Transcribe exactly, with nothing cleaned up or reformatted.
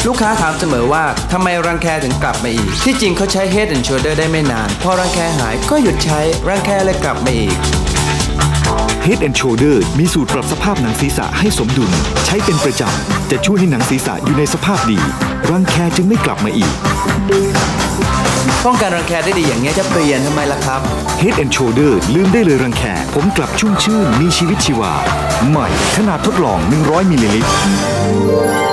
ลูกค้าถามเสมอว่าทำไมรังแคถึงกลับมาอีกที่จริงเขาใช้ Head and Shoulder ได้ไม่นานพอรังแคหายก็หยุดใช้รังแคเลยกลับมาอีก Head and Shoulder มีสูตรปรับสภาพหนังศีรษะให้สมดุลใช้เป็นประจำจะช่วยให้หนังศีรษะอยู่ในสภาพดีรังแคจึงไม่กลับมาอีกป้องกันรังแคได้ดีอย่างนี้จะเปลี่ยนทำไมล่ะครับ Head and Shoulder ลืมได้เลยรังแคผมกลับชุ่มชื่นมีชีวิตชีวาใหม่ขนาดทดลองหนึ่งร้อยมิลลิลิตร